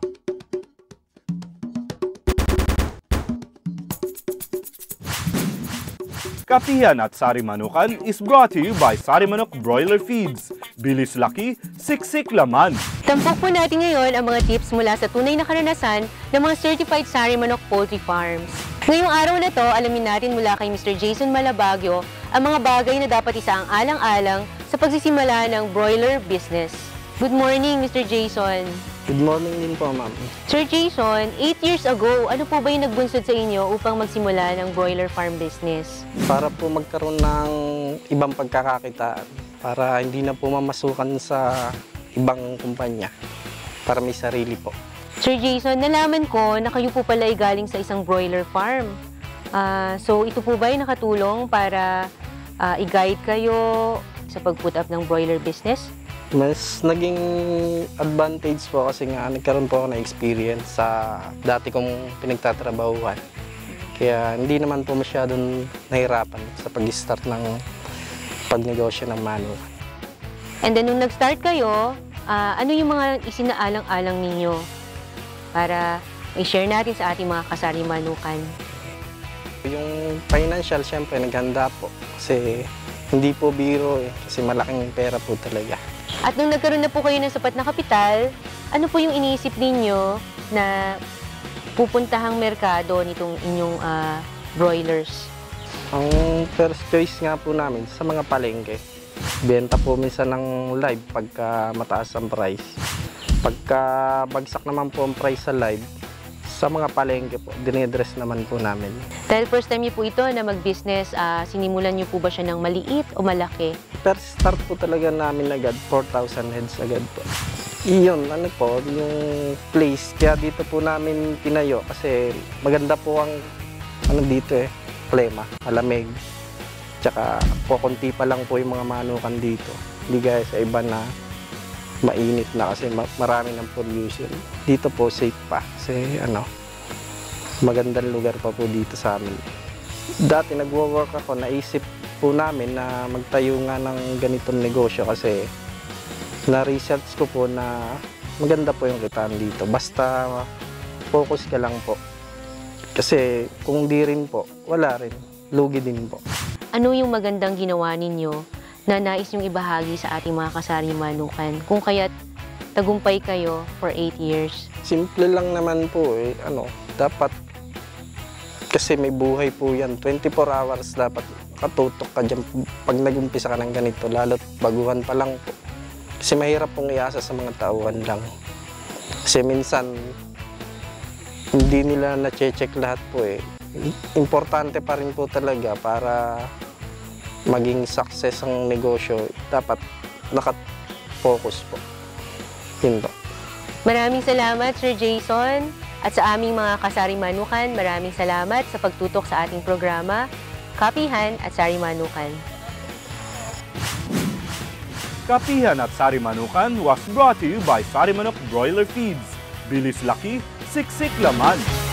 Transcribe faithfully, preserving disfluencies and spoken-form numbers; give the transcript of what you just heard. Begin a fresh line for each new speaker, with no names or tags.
Kapihan at Sari Manukan is brought to you by Sari Manok Broiler Feeds. Bilis laki, siksik laman.
Tampok po natin ngayon ang mga tips mula sa tunay na karanasan ng mga certified Sari Manok Poultry Farms. Ngayong araw na to, alamin natin mula kay Mister Jason Malabagyo ang mga bagay na dapat isaang alang-alang sa pagsisimula ng broiler business. Good morning, Mister Jason.
Good morning din po, ma'am.
Sir Jason, eight years ago, ano po ba yung nagbunsod sa inyo upang magsimula ng broiler farm business?
Para po magkaroon ng ibang pagkakakitaan, para hindi na po mamasukan sa ibang kumpanya, para may sarili po.
Sir Jason, nalaman ko na kayo po pala ay galing sa isang broiler farm. Uh, so, ito po ba ay nakatulong para uh, i-guide kayo sa pag-put up ng broiler business?
Mas naging advantage po kasi nga nagkaroon po ako ng experience sa dati kong pinagtatrabahuhan. Kaya hindi naman po masyadong nahirapan sa pag-start ng pagnegosyo ng manukan.
And then nung nag-start kayo, uh, ano yung mga isinaalang-alang ninyo para i-share natin sa ating mga kasari manukan?
Yung financial, syempre naghanda po kasi hindi po biro eh, kasi malaking pera po talaga.
At nung nagkaroon na po kayo ng sapat na kapital, ano po yung iniisip ninyo na pupuntahang merkado nitong inyong uh, broilers?
Ang first choice nga po namin sa mga palengke. Benta po minsan ng live pagka mataas ang price. Pagka bagsak naman po ang price sa live, sa mga palengke po, dinidress naman po namin.
Dahil first time niyo po ito na mag-business, uh, sinimulan niyo po ba siya ng maliit o malaki?
First start po talaga namin agad, four thousand heads agad po. Iyon, ano po, yung place. Kaya dito po namin tinayo kasi maganda po ang ano dito eh, klima, malamig. Tsaka po, konti pa lang po yung mga manukan dito. Hindi gaya sa iba na mainit na kasi marami ng pollution. Dito po safe pa kasi ano, magandang lugar pa po dito sa amin. Dati nagwo-work ako, naisip po namin na magtayo nga ng ganitong negosyo kasi na-research ko po na maganda po yung kitaan dito. Basta focus ka lang po. Kasi kung di rin po, wala rin. Lugi din po.
Ano yung magandang ginawa ninyo na nais niyong ibahagi sa ating mga kasari manukan? Kung kaya't tagumpay kayo for eight years.
Simple lang naman po eh. Ano, dapat kasi may buhay po yan. twenty-four hours dapat katutok ka dyan pag nag-umpisa ka ng ganito. Lalo't baguhan pa lang po. Kasi mahirap pong iasa sa mga tauhan lang. Kasi minsan hindi nila na-check lahat po eh. Importante pa rin po talaga para maging success ang negosyo, dapat nakafocus po. Yun po.
Maraming salamat, Sir Jason. At sa aming mga kasari manukan, maraming salamat sa pagtutok sa ating programa, Kapihan at Sari Manukan.
Kapihan at Sari Manukan was brought to you by Sari Manok Broiler Feeds. Bilis laki, siksik laman.